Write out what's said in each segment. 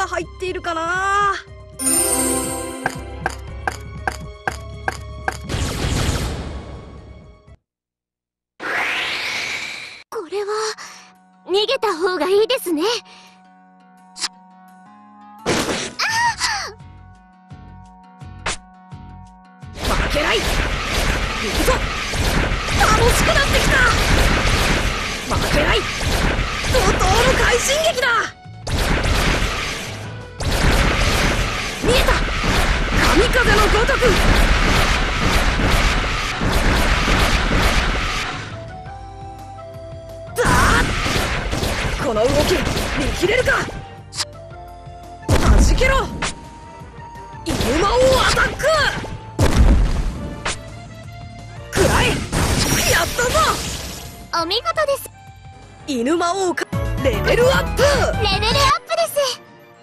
入っているかな。 これは逃げた方がいいですね。 負けない。行くぞ。楽しくなってきた。負けない。怒涛の快進撃だ。見えた。神風のごとく。この動き見切れるか。弾けろ。イヌマをアタック。食らえ。やったぞ。 お見事です。 イヌマ王かレベルアップ。 レベルアップです。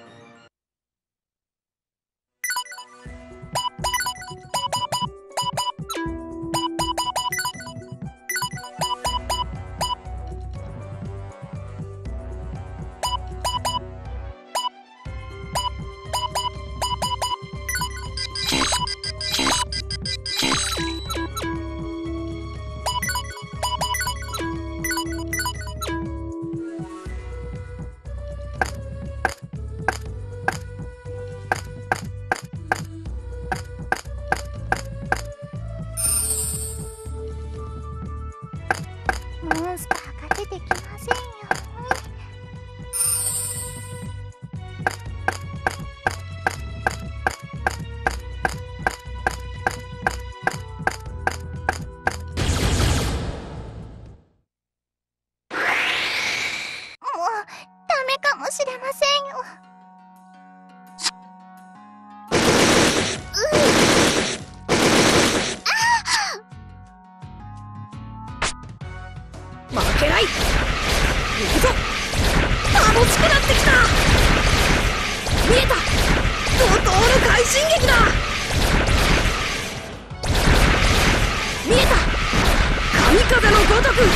モンスターが出てきませんように。もうダメかもしれませんよ。 負けない。行くぞ。楽しくなってきた。見えた。怒涛の快進撃だ。見えた。神風のごとく。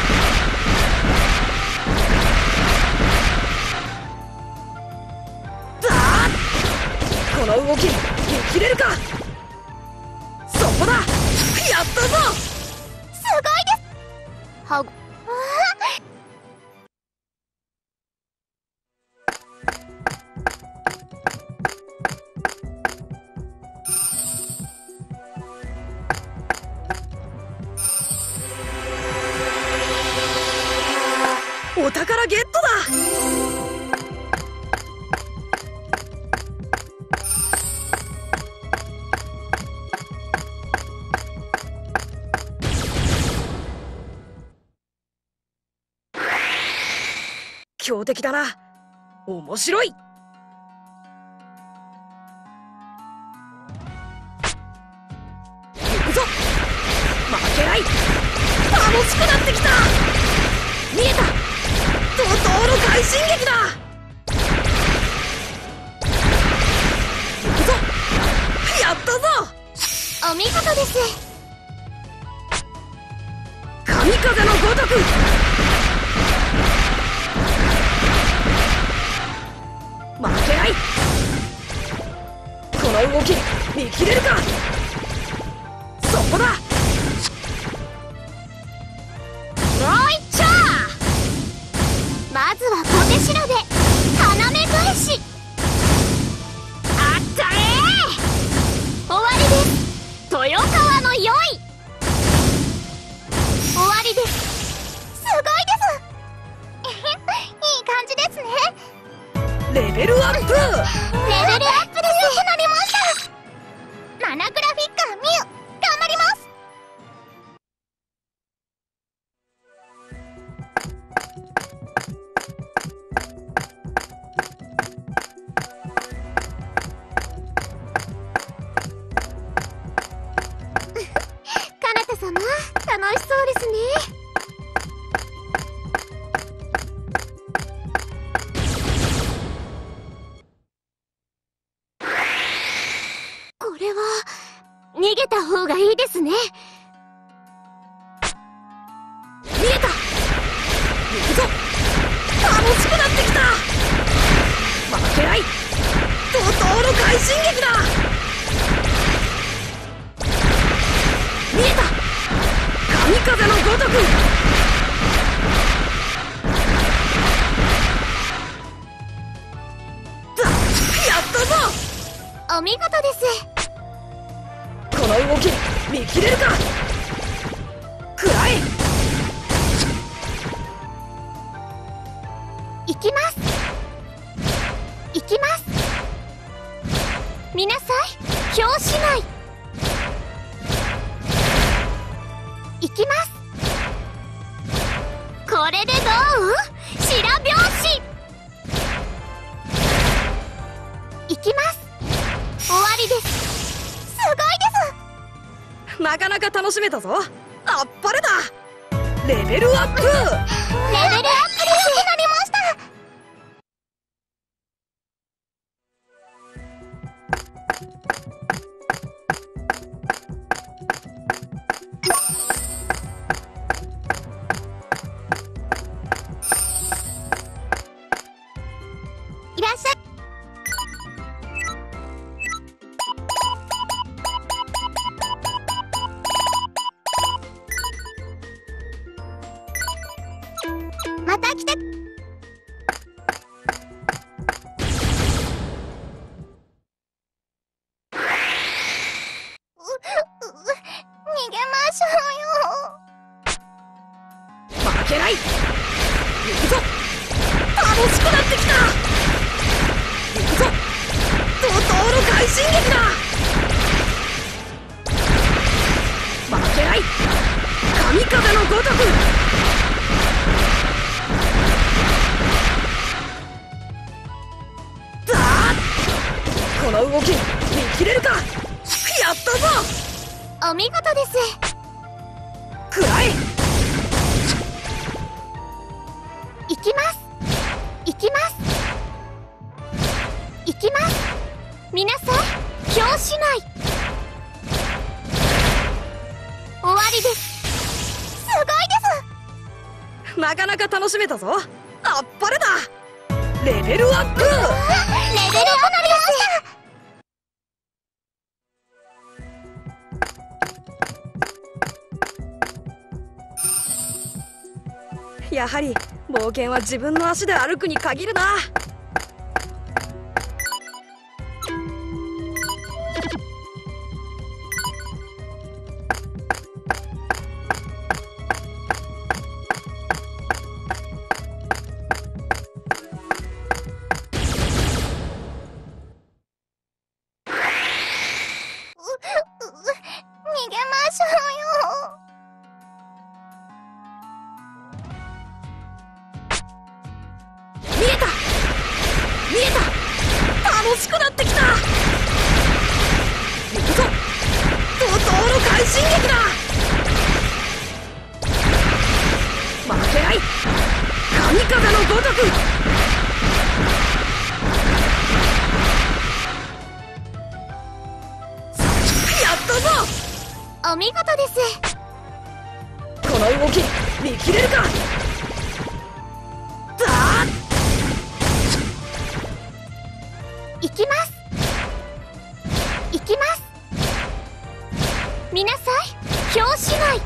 この動き見切れるか。そこだ。やったぞ。 すごいです。はお宝ゲットだ。強敵だな。面白い。行くぞ。負けない。楽しくなってきた。見えた。怒涛の快進撃だ。行くぞ。やったぞ。 お見事です。 神風のごとく。負けない。この動き見切れるか。そこだ。 もう一丁。まずは小手代で要返し。あったれー。終わりです。豊川の良い。終わりです。すごいです。いい感じですね。 レベルアップ。 レベルアップです。強くなりました。マナグラフィッカーミュ頑張ります。かなた様、楽しそうですね。これは逃げた方がいいですね。 見えた。行くぞ。楽しくなってきた。負けない。 お見事です。 この動き見切れるか。食らえ。 行きます。行きます。見なさい、京姉妹。行きます。これでどう？白拍子。行きます。終わりです。すごいです。 なかなか楽しめたぞ。あっぱれだ。レベルアップ。 レベルアップです。強くなりました。いらっしゃい。また来て。逃げましょうよ。 負けない。行くぞ。楽しくなってきた。行くぞ。怒涛の快進撃だ。負けない。神風のごとく。だー。この動き見切れるか。やったぞ。 お見事です。 食らえ。 行きます。行きます。行きます。見なさい、京姉妹。終わりです。すごいです。 なかなか楽しめたぞ。あっぱれだ。レベルアップ。 レベルアップです。 やはり冒険は自分の足で歩くに限るな。 逃げましょうよ。 見えた。見えた。楽しくなってきた。行くぞ。怒涛の快進撃だ。負けない。神風のごとく。やったぞ。 お見事です。 この動き見切れるか。だー。 行きます。行きます。見なさい、京姉妹。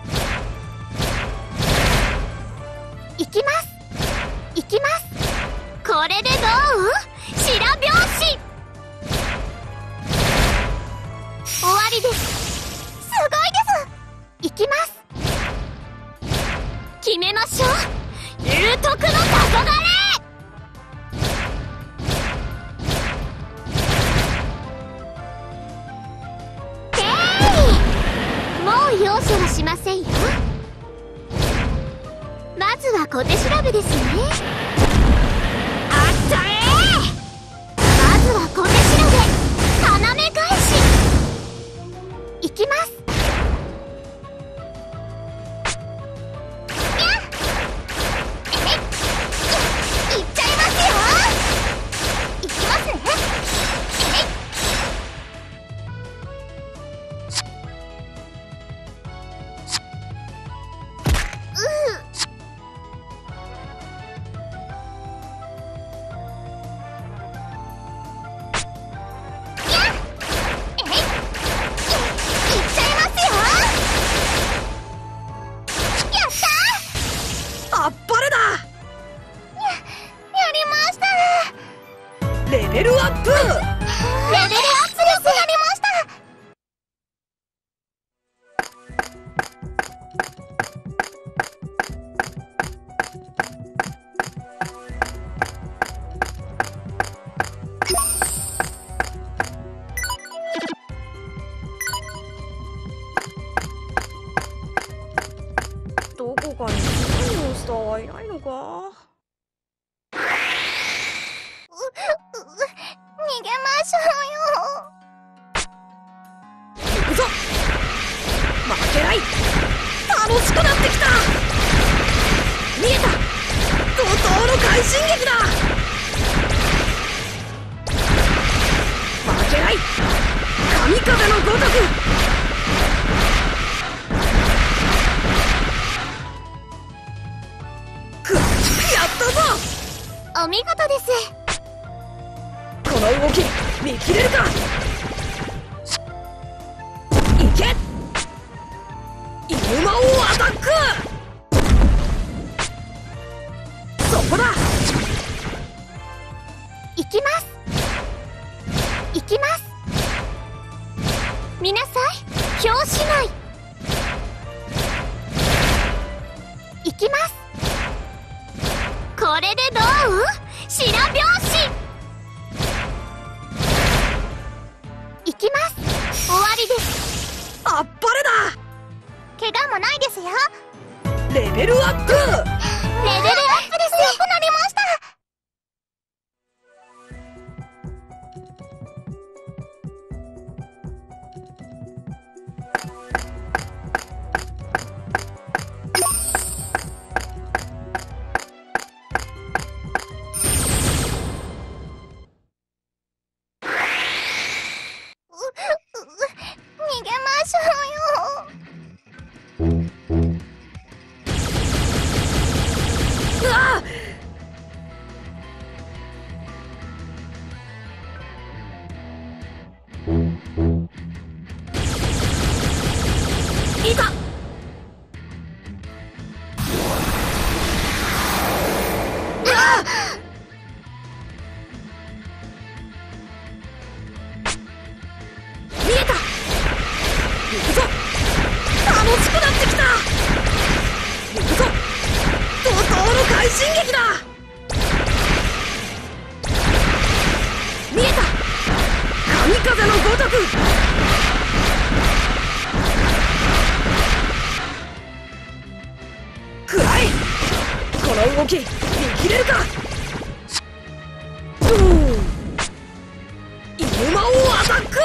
行きます。行きます。これでどう？白拍子。終わりです。すごいです。行きます。決めましょう。龍徳の黄昏。もう容赦はしませんよ。まずは小手調べですね。あったれ。まずは小手調べ、要返し。行きます。にゃっ。いっちゃいますよ。行きますね。 他に強いモンスターはいないのか。 逃げましょ行くぞ。負けない。楽しくなってきた。見えた。怒涛の快進撃だ。負けない。神風のごとく。やったぞ。 う。お見事です。 この動き見切れるか。いけ。イヌマオアタック。そこだ。 行きます行きます。見なさい、表紙内。行きます。これでどう？白拍子。行きます。終わりです。 あっぱれだ。 怪我もないですよ。 レベルアップ。 レベルアップです。強くなりました。逃げましょうよ。 うわ。いた。見えた。行くぞ。楽しくなってきた。行くぞ。怒涛の快進撃だ。見えた。神風のごとく。くらえ。この動き見切れるか。イヌマオアタック。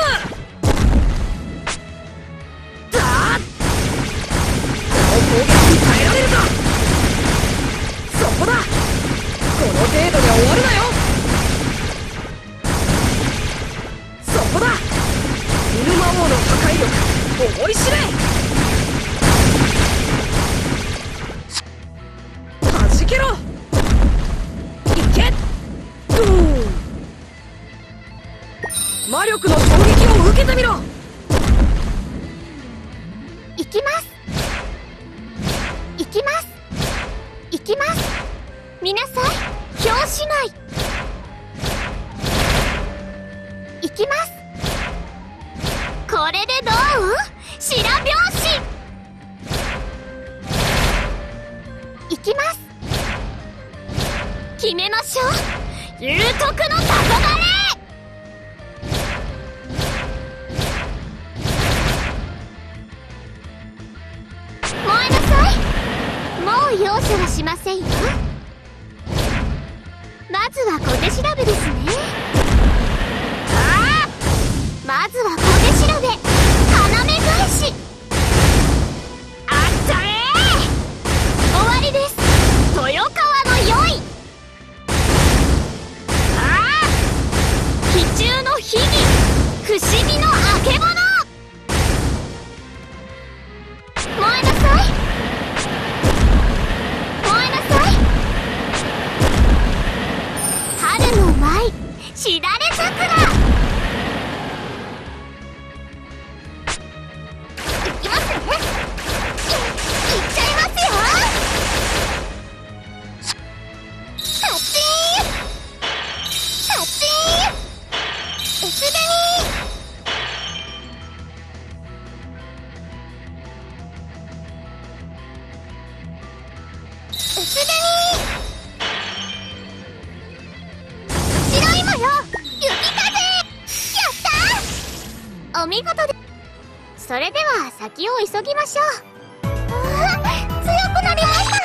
だー。この攻撃に耐えられるか。そこだ。この程度で終わるなよ。そこだ。イヌマ王の破壊力思い知れ。弾けろ。いけ。魔力の衝撃を受けてみろ。 行きます行きます行きます。見なさい、表紙内。行きます。これでどう？白拍子。行きます。決めましょう。龍徳の黄昏。燃えなさい。もう容赦はしませんよ。まずは小手調べですね。ああ、まずは小手調べ。要返し。あったれー。終わりです。豊川の酔い。ああ、気中の秘技。伏見のあけぼの。燃えなさい。燃えなさい。春の舞、しだれ桜。いきますね。いっちゃいますよ。タッチータッチー。薄紅。薄紅。白い模様、雪風。やったー。お見事で。それでは先を急ぎましょう。 くなりました。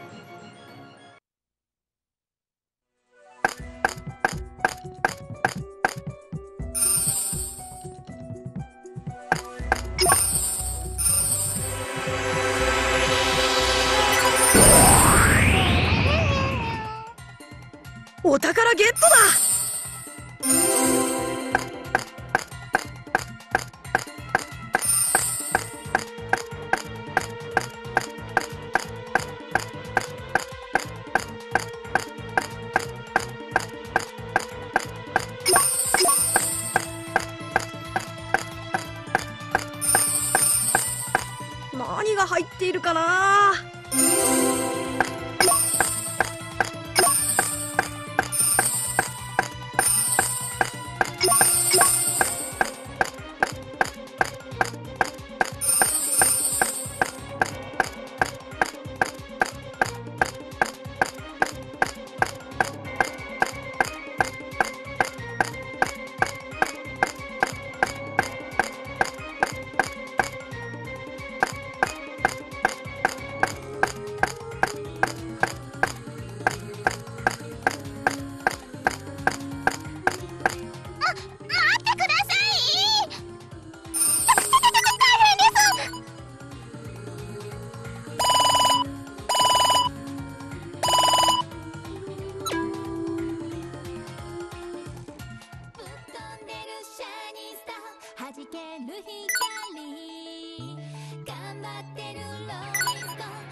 お宝ゲットだ。何が入っているかな。 弾ける光頑張ってるローリングストーン